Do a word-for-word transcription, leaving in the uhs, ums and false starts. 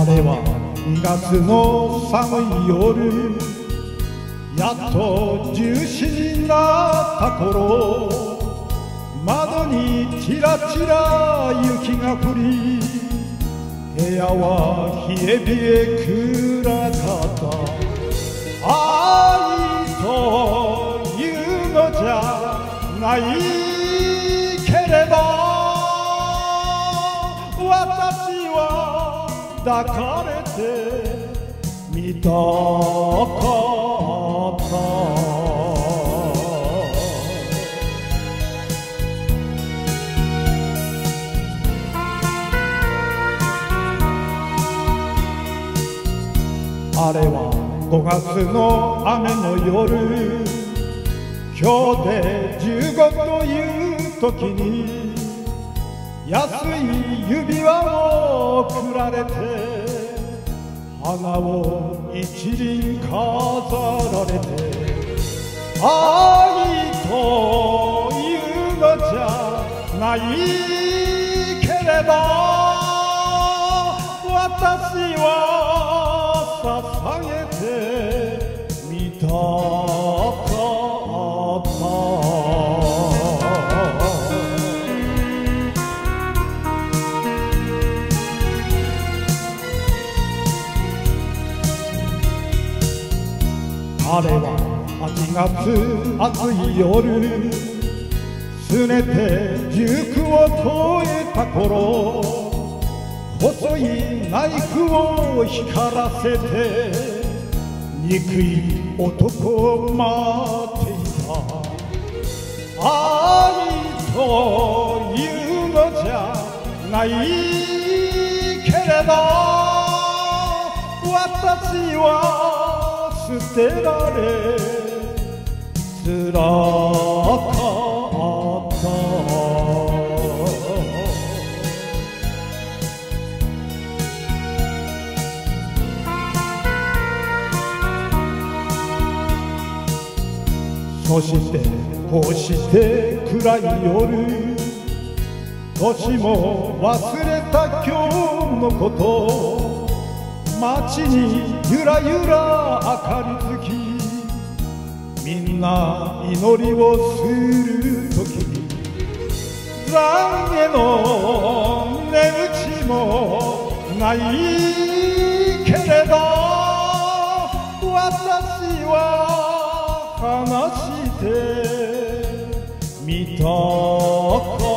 あれはにがつの寒い夜、やっとじゅうしちじになった頃、窓にちらちら雪が降り、部屋は冷え冷え暗かった。愛というのじゃないけれど、私は抱かれてみたかった。あれはごがつの雨の夜、今日でじゅうごという時に、安い指輪をくられて、花を一輪飾られて、愛というのじゃないけれど、私は捧げてみたかった。あれははちがつ暑い夜、すねてじゅうくを越えた頃、細いナイフを光らせて憎い男を待っていた。愛というのじゃないけれど、私は捨てられつらかった。そしてこうして暗い夜、年も忘れた今日のこと、街にゆらゆら明かりづき、みんな祈りをするときに、懺悔の値打ちもないけれど、私は悲しいてみたか